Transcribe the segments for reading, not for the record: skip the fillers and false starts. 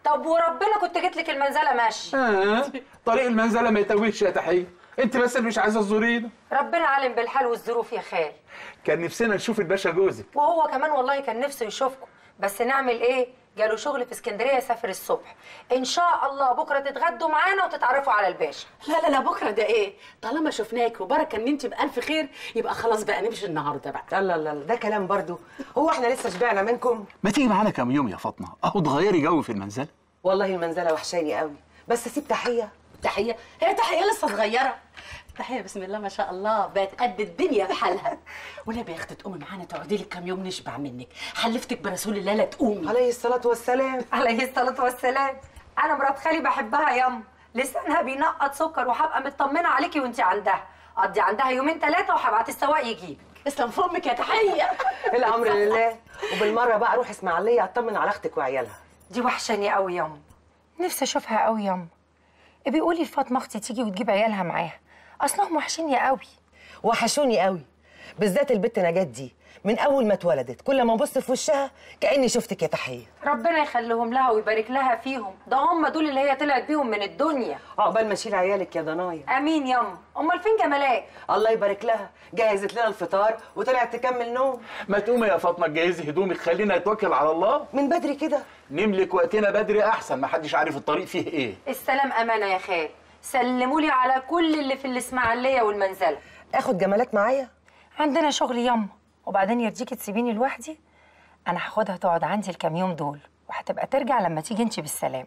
طب وربنا كنت جيت لك المنزله ماشي. طريق المنزله ما يتوهش يا تحيه، انت بس اللي مش عايزه تزورينا. ربنا عالم بالحال والظروف يا خال. كان نفسنا نشوف الباشا جوزك. وهو كمان والله كان نفسه يشوفكم، بس نعمل ايه؟ جاله شغل في اسكندريه يسافر الصبح. ان شاء الله بكره تتغدوا معانا وتتعرفوا على الباشا. لا بكره ده ايه؟ طالما شفناك وبركه ان انت بألف خير يبقى خلاص بقى نمشي النهارده بقى. لا ده كلام برضو. هو احنا لسه شبعنا منكم؟ ما تيجي معانا كام يوم يا فاطمه، اهو تغيري جو في المنزله. والله المنزله وحشاني قوي، بس اسيب تحيه. تحيه؟ هي تحيه لسه صغيره. تحيه بسم الله ما شاء الله بقت قد الدنيا بحالها. ونبي يا اختي تقومي معانا تقعدي لك كام يوم نشبع منك، حلفتك برسول الله لا تقومي. عليه الصلاه والسلام. عليه الصلاه والسلام. انا مرات خالي بحبها ياما، لسانها بينقط سكر، وهبقى مطمنه عليكي وانت عندها. قضي عندها يومين 3 وهبعت السواق يجيبك. اسلم فمك يا تحيه. الامر لله. وبالمره بقى اروح اسماعيليه اطمن على اختك وعيالها. دي وحشاني قوي ياما، نفسي اشوفها قوي ياما. بيقولي لفاطمه اختي تيجي وتجيب عيالها معاها، اصلهم وحشيني قوي. وحشوني قوي، بالذات البت نجاة دي. من اول ما اتولدت كل ما ابص في وشها كاني شفتك يا تحيه. ربنا يخليهم لها ويبارك لها فيهم، ده هم دول اللي هي طلعت بيهم من الدنيا. عقبال ما اشيل عيالك يا ضنايا. امين ياما. امال فين جمالات؟ الله يبارك لها، جهزت لنا الفطار وطلعت تكمل نوم. ما تقومي يا فاطمه تجهزي هدومك، خلينا نتوكل على الله. من بدري كده نملك وقتنا بدري احسن، ما حدش عارف الطريق فيه ايه. السلام امانه يا خال، سلموا لي على كل اللي في الاسماعيليه والمنزله. اخد جمالات معايا؟ عندنا شغل ياما، وبعدين يرضيكي تسيبيني لوحدي؟ انا هاخدها تقعد عندي الكام يوم دول، وهتبقى ترجع لما تيجي انتي بالسلام.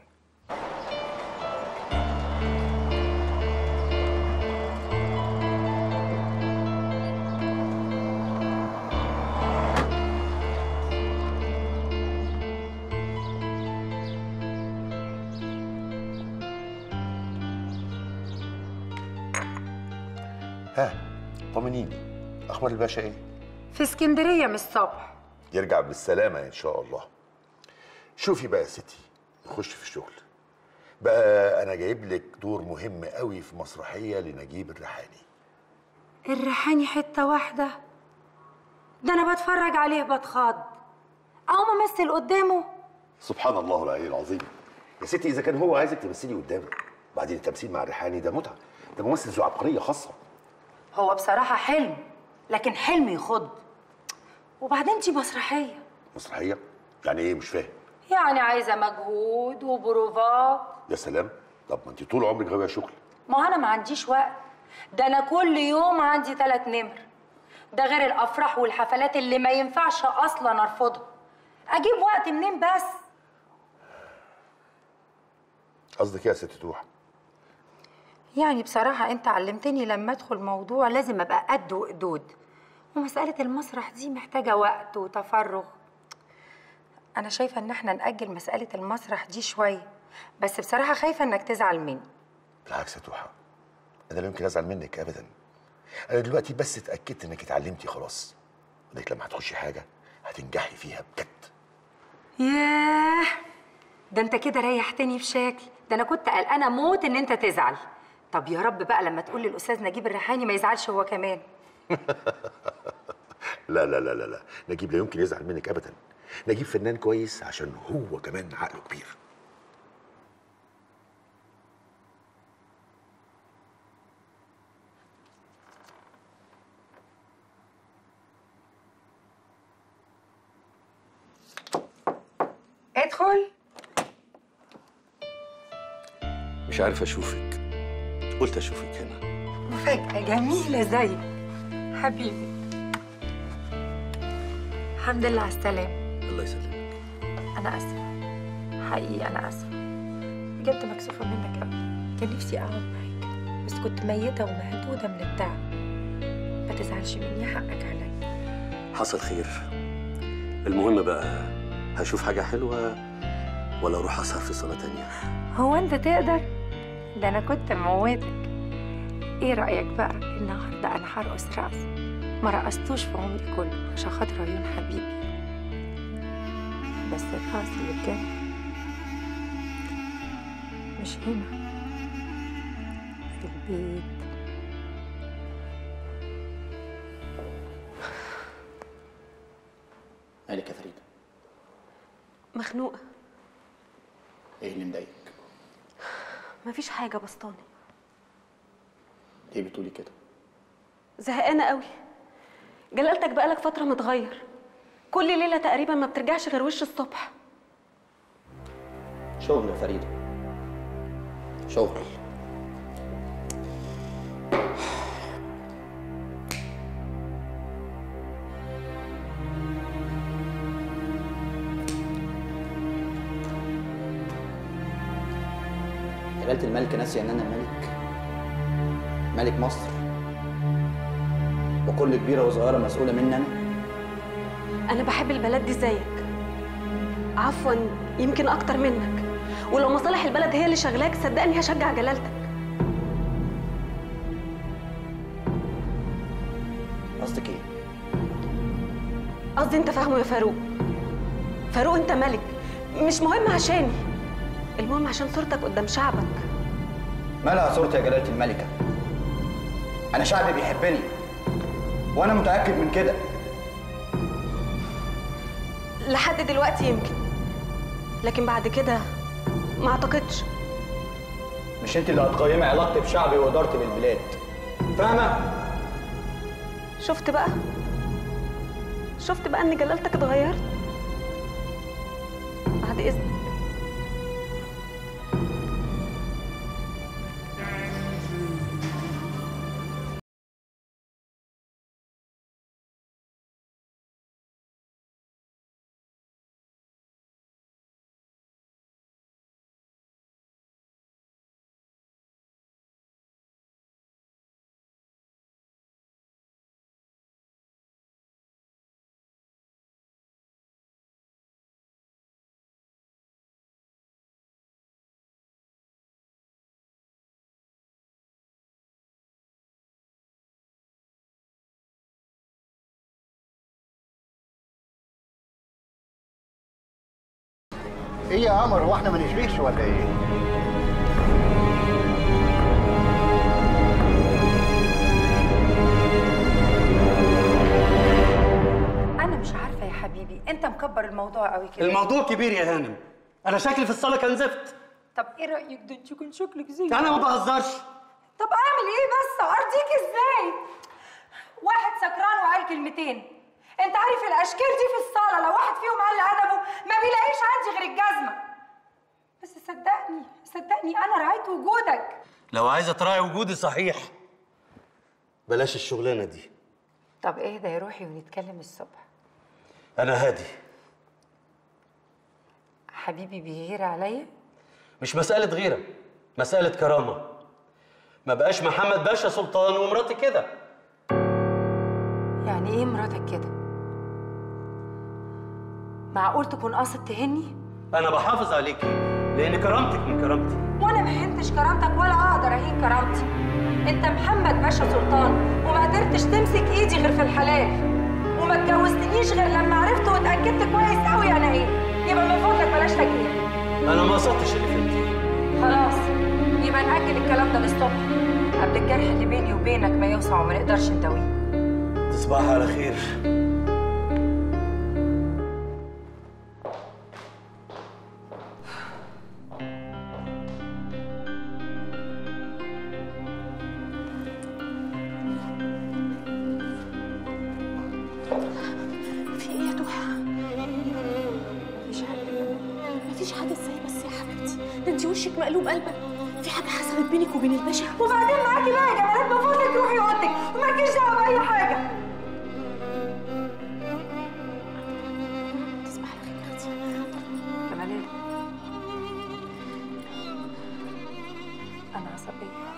ها طمنيني، اخبار الباشا ايه؟ في اسكندريه من الصبح. يرجع بالسلامه ان شاء الله. شوفي بقى يا ستي، نخش في الشغل بقى. انا جايب لك دور مهم قوي في مسرحيه لنجيب الريحاني. الريحاني حته واحده؟ ده انا بتفرج عليه بتخض، اقوم امثل قدامه؟ سبحان الله العلي العظيم. يا ستي اذا كان هو عايزك تمثلي قدامه، بعدين التمثيل مع الريحاني ده متعه، ده ممثل ذو عبقريه خاصه. هو بصراحه حلم، لكن حلم يخض. وبعدين دي مسرحيه. مسرحيه؟ يعني ايه؟ مش فاهم. يعني عايزه مجهود وبروفات. يا سلام، طب ما انت طول عمرك غاويه شغل. ما انا ما عنديش وقت، ده انا كل يوم عندي 3 نمر، ده غير الافراح والحفلات اللي ما ينفعش اصلا ارفضها. اجيب وقت منين بس؟ قصدك ايه يا ست توحة؟ يعني بصراحه انت علمتني لما ادخل موضوع لازم ابقى قد وقدود، ومساله المسرح دي محتاجه وقت وتفرغ. انا شايفه ان احنا ناجل مساله المسرح دي شويه، بس بصراحه خايفه انك تزعل مني. بالعكس يا توحة، انا لا يمكن ازعل منك ابدا. انا دلوقتي بس اتاكدت انك اتعلمتي خلاص، انك لما هتخشي حاجه هتنجحي فيها بجد. ياه، ده انت كده ريحتني بشكل، ده انا كنت قلقانه موت ان انت تزعل. طب يا رب بقى لما تقول للاستاذ نجيب الريحاني ما يزعلش هو كمان. لا لا لا لا لا، نجيب لا يمكن يزعل منك ابدا. نجيب فنان كويس عشان هو كمان عقله كبير. ادخل. مش عارف اشوفك، قلت اشوفك هنا. مفاجأة جميلة زيك حبيبي. الحمد لله على السلامة. الله يسلمك. أنا آسفة حقيقي، أنا آسفة بجد، مكسوفة منك أوي. كان نفسي أقعد معاك بس كنت ميتة ومهدودة من التعب. ما تزعلش مني، حقك عليا. حصل خير. المهم بقى هشوف حاجة حلوة ولا أروح أسهر في صالة تانية؟ هو أنت تقدر؟ ده أنا كنت موتك. إيه رأيك بقى النهاردة أنا هرقص رقص ما رقصتوش في عمري كله عشان خاطر عيون حبيبي، بس الرقص اللي بجد مش هنا، في البيت. مالك يا فريدة؟ مخنوقه. ايه اللي مضايقك؟ مفيش حاجه بسطاني. ليه بتقولي كده؟ زهقانه قوي. جلالتك بقالك فتره متغير، كل ليله تقريبا ما بترجعش غير وش الصبح. شغل يا فريده، شغل. جلالة الملكة ناسية ان انا الملك، ملك مصر، وكل كبيرة وصغيرة مسؤولة مني انا. انا بحب البلد دي زيك، عفوا يمكن اكتر منك، ولو مصالح البلد هي اللي شغلاك صدقني هشجع جلالتك. قصدك ايه؟ قصدي انت فاهمه يا فاروق. فاروق انت ملك، مش مهم عشاني، المهم عشان صورتك قدام شعبك. مالها صورتي يا جلالة الملكة؟ أنا شعبي بيحبني وأنا متأكد من كده. لحد دلوقتي يمكن، لكن بعد كده ما اعتقدش. مش أنت اللي هتقيمي علاقتي بشعبي وإدارتي بالبلاد، فاهمة؟ شفت بقى؟ شفت بقى إن جلالتك اتغيرت؟ بعد إذنك. ايه يا قمر، هو احنا ما نشبهش ولا ايه؟ انا مش عارفه يا حبيبي، انت مكبر الموضوع قوي كده. الموضوع كبير يا هانم، انا شكلي في الصاله كان زفت. طب ايه رايك ده انت كنت شكلك زي انا ما بهزرش. طب اعمل ايه بس؟ ارضيك ازاي؟ واحد سكران وقال كلمتين، انت عارف الاشكال دي في الصاله لو واحد فيهم قال ادبه ما بيلاقيش عندي غير الجزمه. بس صدقني انا رعيت وجودك. لو عايزه تراعي وجودي صحيح بلاش الشغلانه دي. طب اهدى يا روحي ونتكلم الصبح. انا هادي. حبيبي بيغير عليا؟ مش مساله غيره، مساله كرامه. ما بقاش محمد باشا سلطان ومراتي كده. يعني ايه مراتك كده؟ معقول تكون قاصد تهني؟ انا بحافظ عليكي لان كرامتك من كرامتي. وانا ما هنتش كرامتك ولا اقدر اهين كرامتي. انت محمد باشا سلطان وما قدرتش تمسك ايدي غير في الحلال، وما اتجوزتنيش غير لما عرفت واتاكدت كويس قوي انا ايه. يبقى من فضلك بلاش تجريح. انا ما قصدتش اللي فهمتيه. خلاص يبقى نأجل الكلام ده للصبح قبل الجرح اللي بيني وبينك ما يوسع وما نقدرش نداويه. تصبحي على خير. في ايه يا توحة؟ مفيش حاجة ازاي بس يا حبيبتي؟ ده انت وشك مقلوب قلبا. في حاجة حصلت بينك وبين الباشا؟ وبعدين معاكي بقى يا جمالات، من فضلك روحي اوضتك ومالكيش دعوه باي حاجه. تصبح على خير يا اختي. جمالات انا عصبيه.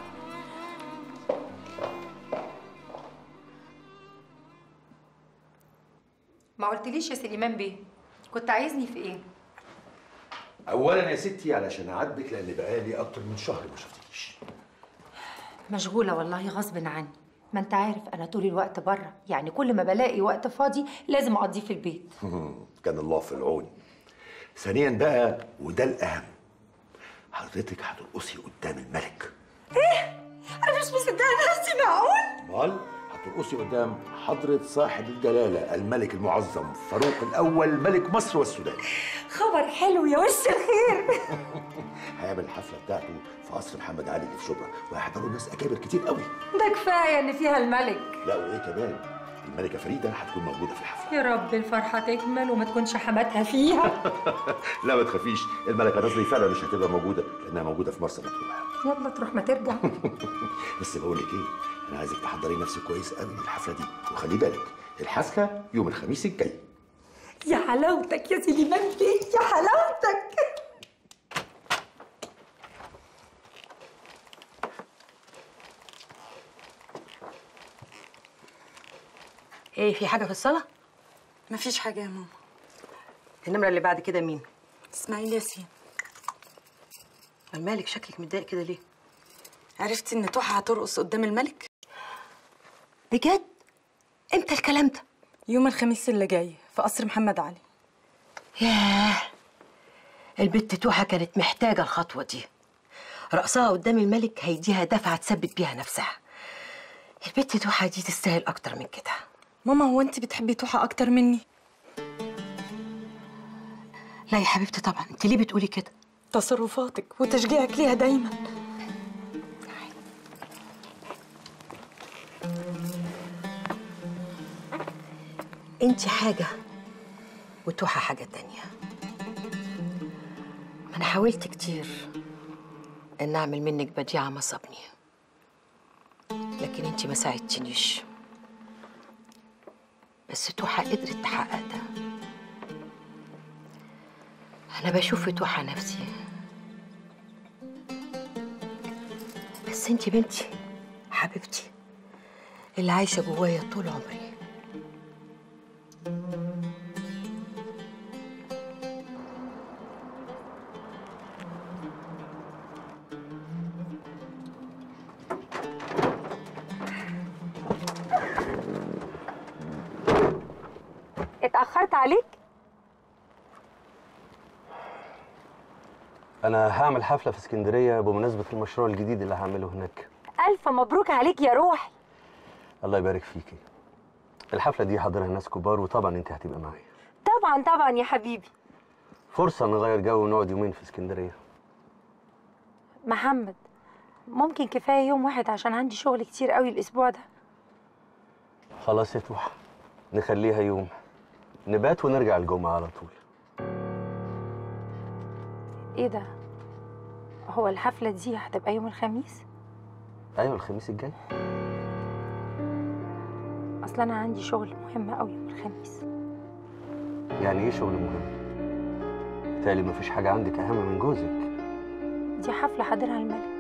ما قلتليش يا سليمان بيه، كنت عايزني في ايه؟ اولا يا ستي علشان اعاتبك لان بقالي اكتر من شهر ما شفتكيش. مشغوله والله غصب عني، ما انت عارف انا طول الوقت بره، يعني كل ما بلاقي وقت فاضي لازم اقضيه في البيت. كان الله في العون. ثانيا بقى وده الاهم، حضرتك هترقصي قدام الملك. ايه؟ انا مش مصدقه نفسي، معقول؟ امال هترقصي قدام حضرة صاحب الجلالة الملك المعظم فاروق الأول ملك مصر والسودان. خبر حلو يا وش الخير. هيعمل الحفله بتاعته في قصر محمد علي اللي في شبرا، وهيحضروا ناس اكابر كتير قوي. ده كفايه ان فيها الملك. لا وايه كمان؟ الملكه فريده هتكون موجوده في الحفله. يا رب الفرحه تكمل وما تكونش حماتها فيها. لا ما تخافيش، الملكه نظري فعلا مش هتبقى موجوده لانها موجوده في مرسى مطروح. يلا تروح ما ترجع. بس بقول لك ايه، انا عايزك تحضري نفسك كويس قوي للحفله دي، وخلي بالك الحفله يوم الخميس الجاي. يا حلاوتك يا سليمان بيه، يا حلاوتك. ايه، في حاجه في الصاله؟ مفيش حاجه يا ماما. النمره اللي بعد كده مين؟ اسماعيل ياسين. مالك شكلك متضايق كده ليه؟ عرفتي ان توحة هترقص قدام الملك؟ بجد؟ امتى الكلام ده؟ يوم الخميس اللي جاي في قصر محمد علي. ياه، البت توحة كانت محتاجة الخطوة دي. رقصها قدام الملك هيديها دفعة تثبت بيها نفسها. البت توحة دي تستاهل أكتر من كده. ماما، هو انت بتحبي توحة أكتر مني؟ لا يا حبيبتي طبعا، انت ليه بتقولي كده؟ تصرفاتك وتشجيعك ليها دايما. انت حاجة وتوحة حاجة تانية. ما انا حاولت كتير ان اعمل منك بديعة مصابني، لكن انت ما ساعدتنيش. بس توحة قدرت تحقق ده. انا بشوف في توحة نفسي، بس انت بنتي حبيبتي اللي عايشة جوايا طول عمري. اتأخرت عليك؟ أنا هعمل حفلة في اسكندرية بمناسبة المشروع الجديد اللي هعمله هناك. ألف مبروك عليك يا روحي. الله يبارك فيكي. الحفلة دي حاضرها ناس كبار، وطبعا أنت هتبقى معايا. طبعا طبعا يا حبيبي. فرصة نغير جو ونقعد يومين في اسكندرية. محمد، ممكن كفاية يوم واحد عشان عندي شغل كتير قوي الأسبوع ده. خلاص يا توحة، نخليها يوم، نبات ونرجع الجمعة على طول. ايه ده؟ هو الحفلة دي هتبقى يوم الخميس؟ أيوة الخميس الجاي. أصل أنا عندي شغل مهم قوي يوم الخميس. يعني إيه شغل مهم؟ بالتالي مفيش حاجة عندك أهم من جوزك. دي حفلة حاضرها الملك.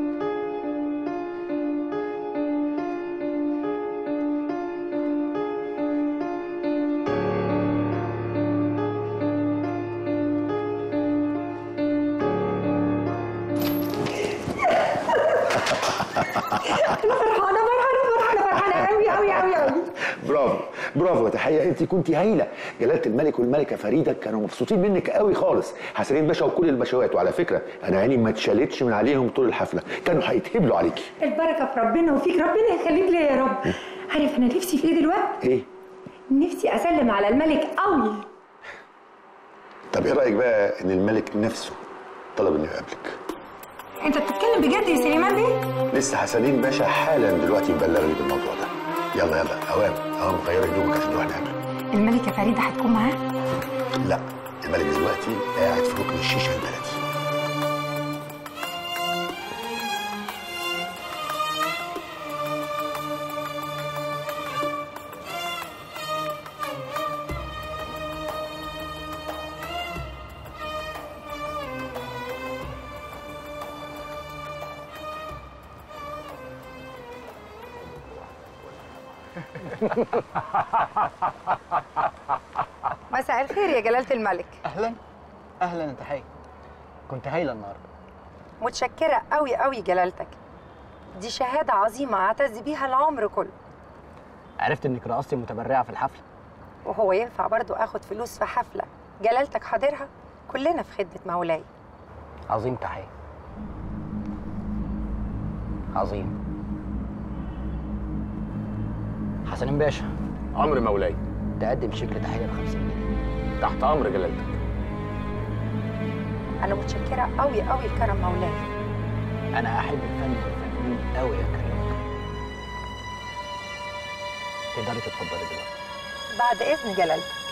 فرحانة قوي قوي قوي قوي. برافو برافو، تحيه، انت كنت هايله. جلاله الملك والملكه فريده كانوا مبسوطين منك قوي خالص. حسنين باشا وكل الباشوات، وعلى فكره انا عيني ما اتشالتش من عليهم طول الحفله، كانوا هيتهبلوا عليكي. البركه في ربنا وفيك، ربنا يخليك ليا يا رب. عارف انا نفسي في ايه دلوقتي؟ ايه؟ نفسي اسلم على الملك قوي. طب ايه رايك بقى ان الملك نفسه طلب انه يقابلك؟ انت بتتكلم بجد يا سليمان بيه؟ لسه حسنين باشا حالا دلوقتي مبلغني بالموضوع ده. يلا يلا اوام غيري هدومك عشان نروح نقابله. الملكه فريده هتكون معاه؟ لا، الملك دلوقتي قاعد في ركن الشيشه البلدي. مساء الخير يا جلالة الملك. اهلا اهلا، انت حي. كنت هايله النهارده. متشكرة قوي قوي جلالتك، دي شهادة عظيمة أعتز بيها العمر كله. عرفت انك رقصتي متبرعه في الحفله. وهو ينفع برضو آخد فلوس في حفلة جلالتك حاضرها؟ كلنا في خدمة مولاي. عظيم تحيه، عظيم. حسنين باشا، امر مولاي. تقدم شيك تحيه ب 50 جنيه. تحت امر جلالتك. انا متشكره قوي قوي لكرم مولاي. انا احب الفن والفنانين قوي يا كريم. تقدري تتفضلي دلوقتي. بعد اذن جلالتك.